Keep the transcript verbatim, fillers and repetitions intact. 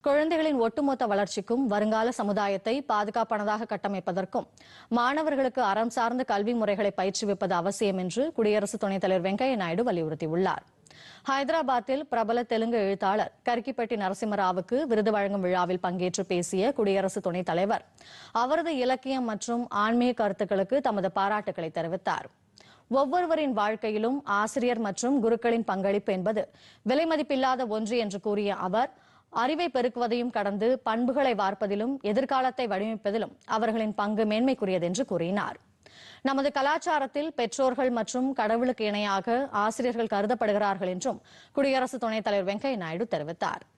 குழந்தைகளின் ஒட்டுமொத்த வளர்ச்சிக்கும் வருங்கால சமுதாயத்தை பாதுகாப்பானதாக கட்டமைப்பதற்கும் மாணவர்களுக்கு அறம் சார்ந்த கல்வி முறைகளை பயிற்றுவிப்பது அவசியம் என்று குடியரசு துணைத் தலைவர் வெங்கையா நாயுடு வலியுறுத்தியுள்ளார். ஹைதராபாத்தில் பிரபல தெலுங்கு எழுத்தாளர் கர்கிப்பட்டி நரசிம்மராவுக்கு விருது வழங்கும் விழாவில் பங்கேற்று பேசிய குடியரசு துணைத் தலைவர் அவரது இலக்கியம் மற்றும் ஆன்மீக கருத்துக்களுக்கு தமது பாராட்டுகளை தெரிவித்தார். ஒவ்வொருவரின் வாழ்க்கையிலும் ஆசிரியர் மற்றும் குருக்களின் பங்களிப்பு என்பது விலைமதிப்பில்லாத ஒன்று என்று கூறிய அவர், அறிவை பெருக்குவதையும் கடந்து பண்புகளை வார்ப்பதிலும் எதிர்காலத்தை வடிவமைப்பதிலும் அவர்களின் பங்கு மேன்மைக்குரியது என்று கூறினார். நமது கலாச்சாரத்தில் பெற்றோர்கள் மற்றும் கடவுளுக்கு இணையாக ஆசிரியர்கள் கருதப்படுகிறார்கள் என்றும் குடியரசு துணைத் தலைவர் வெங்கையா நாயுடு தெரிவித்தார்.